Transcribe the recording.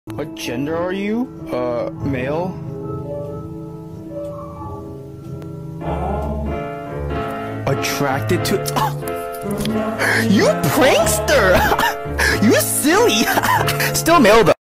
What gender are you? Male? Attracted to— You prankster! You silly! Still male though.